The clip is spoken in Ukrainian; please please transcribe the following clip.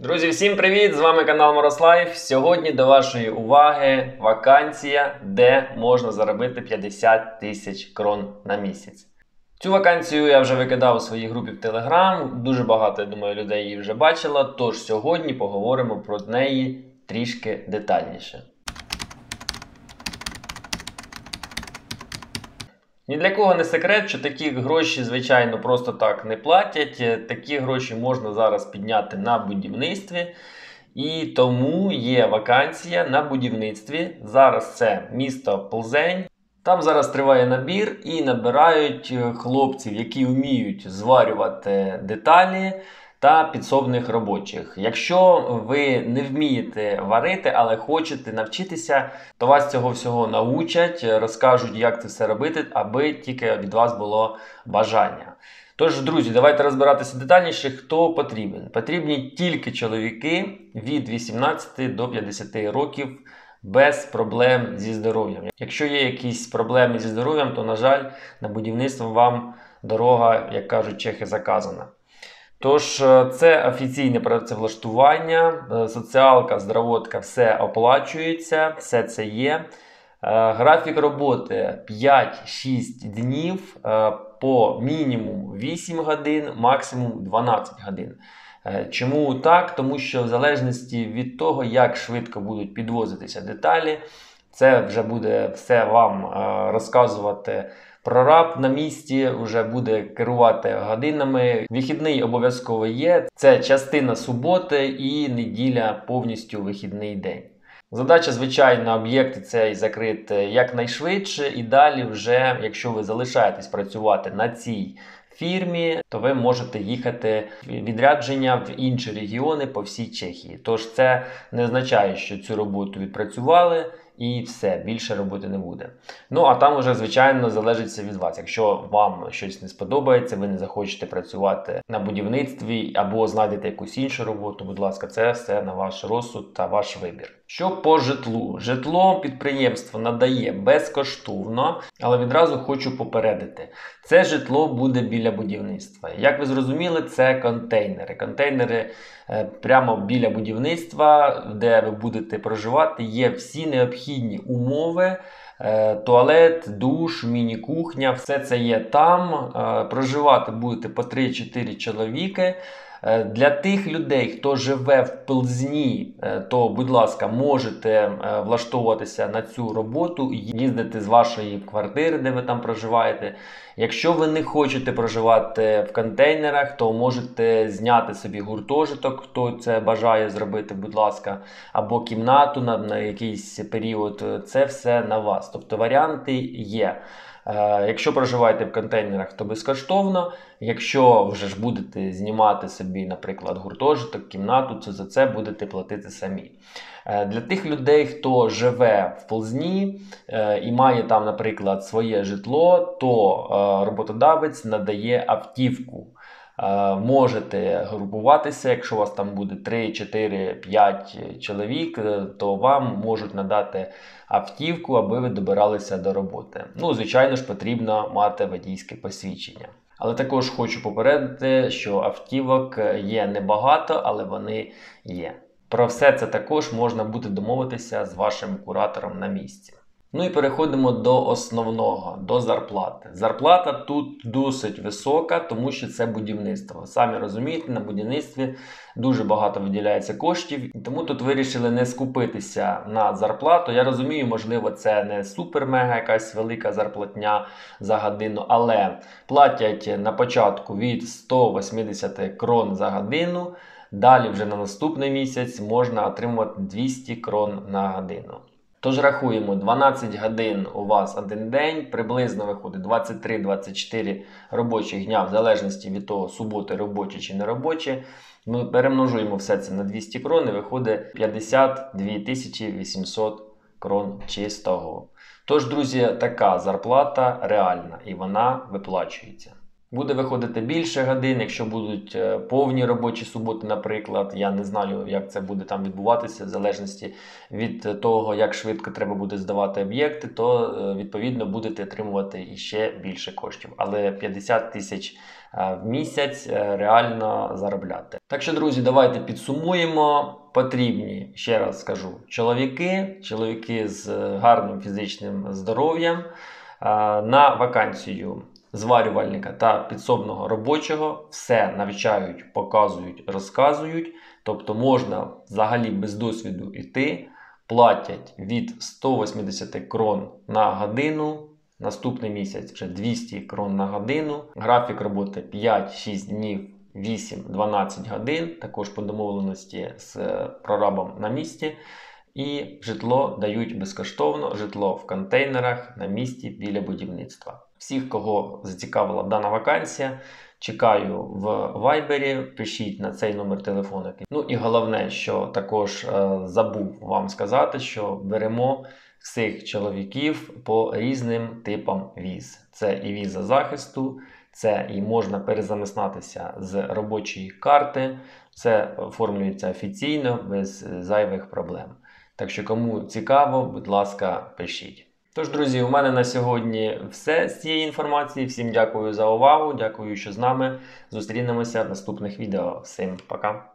Друзі, всім привіт! З вами канал Морослайф. Сьогодні до вашої уваги вакансія, де можна заробити 50 тисяч крон на місяць. Цю вакансію я вже викидав у своїй групі в Telegram. Дуже багато, я думаю, людей її вже бачила. Тож сьогодні поговоримо про неї трішки детальніше. Ні для кого не секрет, що такі гроші, звичайно, просто так не платять. Такі гроші можна зараз підняти на будівництві. І тому є вакансія на будівництві. Зараз це місто Плзень. Там зараз триває набір і набирають хлопців, які вміють зварювати деталі та підсобних робочих. Якщо ви не вмієте варити, але хочете навчитися, то вас цього всього научать, розкажуть, як це все робити, аби тільки від вас було бажання. Тож, друзі, давайте розбиратися детальніше, хто потрібен. Потрібні тільки чоловіки від 18 до 50 років без проблем зі здоров'ям. Якщо є якісь проблеми зі здоров'ям, то, на жаль, на будівництво вам дорога, як кажуть чехи, заказана. Тож, це офіційне працевлаштування, соціалка, здравотка, все оплачується, все це є. Графік роботи 5-6 днів, по мінімум 8 годин, максимум 12 годин. Чому так? Тому що в залежності від того, як швидко будуть підвозитися деталі, це вже буде все вам розказувати прораб на місці, вже буде керувати годинами. Вихідний обов'язково є. Це частина суботи і неділя повністю вихідний день. Задача, звичайно, об'єкти цей закрити якнайшвидше і далі вже, якщо ви залишаєтесь працювати на цій фірмі, то ви можете їхати в відрядження в інші регіони по всій Чехії. Тож це не означає, що цю роботу відпрацювали і все, більше роботи не буде. Ну, а там вже, звичайно, залежить від вас. Якщо вам щось не сподобається, ви не захочете працювати на будівництві або знайдете якусь іншу роботу, будь ласка, це все на ваш розсуд та ваш вибір. Що по житлу? Житло підприємство надає безкоштовно, але відразу хочу попередити. Це житло буде біля будівництва. Як ви зрозуміли, це контейнери. Контейнери прямо біля будівництва, де ви будете проживати, є всі необхідні умови. Туалет, душ, міні-кухня, все це є там. Проживати будете по 3-4 чоловіки. Для тих людей, хто живе в Плзні, то, будь ласка, можете влаштовуватися на цю роботу, їздити з вашої квартири, де ви там проживаєте. Якщо ви не хочете проживати в контейнерах, то можете зняти собі гуртожиток, хто це бажає зробити, будь ласка, або кімнату на якийсь період. Це все на вас. Тобто варіанти є. Якщо проживаєте в контейнерах, то безкоштовно. Якщо вже ж будете знімати собі, наприклад, гуртожиток, кімнату, то за це будете платити самі. Для тих людей, хто живе в Плзні і має там, наприклад, своє житло, то роботодавець надає автівку. Можете групуватися, якщо у вас там буде 3, 4, 5 чоловік, то вам можуть надати автівку, аби ви добиралися до роботи. Ну, звичайно ж, потрібно мати водійське посвідчення. Але також хочу попередити, що автівок є небагато, але вони є. Про все це також можна буде домовитися з вашим куратором на місці. Ну і переходимо до основного, до зарплати. Зарплата тут досить висока, тому що це будівництво. Самі розумієте, на будівництві дуже багато виділяється коштів, і тому тут вирішили не скупитися на зарплату. Я розумію, можливо, це не супер-мега якась велика зарплатня за годину, але платять на початку від 180 крон за годину, далі вже на наступний місяць можна отримувати 200 крон на годину. Тож рахуємо, 12 годин у вас один день, приблизно виходить 23-24 робочих дня, в залежності від того, суботи робочі чи не робочі. Ми перемножуємо все це на 200 крон і виходить 52 800 крон чистого. Тож, друзі, така зарплата реальна і вона виплачується. Буде виходити більше годин, якщо будуть повні робочі суботи, наприклад. Я не знаю, як це буде там відбуватися, в залежності від того, як швидко треба буде здавати об'єкти, то відповідно будете отримувати іще більше коштів. Але 50 тисяч в місяць реально заробляти. Так що, друзі, давайте підсумуємо. Потрібні, ще раз скажу, чоловіки з гарним фізичним здоров'ям на вакансію зварювальника та підсобного робочого все навчають, показують, розказують. Тобто можна взагалі без досвіду йти, платять від 180 крон на годину, наступний місяць вже 200 крон на годину, графік роботи 5-6 днів, 8-12 годин, також по домовленості з прорабом на місці. І житло дають безкоштовно, житло в контейнерах на місці біля будівництва. Всіх, кого зацікавила дана вакансія, чекаю в вайбері, пишіть на цей номер телефону. Ну і головне, що також забув вам сказати, що беремо всіх чоловіків по різним типам віз. Це і віза захисту, це і можна перезаміснатися з робочої карти, це оформлюється офіційно, без зайвих проблем. Так що, кому цікаво, будь ласка, пишіть. Тож, друзі, у мене на сьогодні все з цієї інформації. Всім дякую за увагу, дякую, що з нами. Зустрінемося в наступних відео. Всім пока!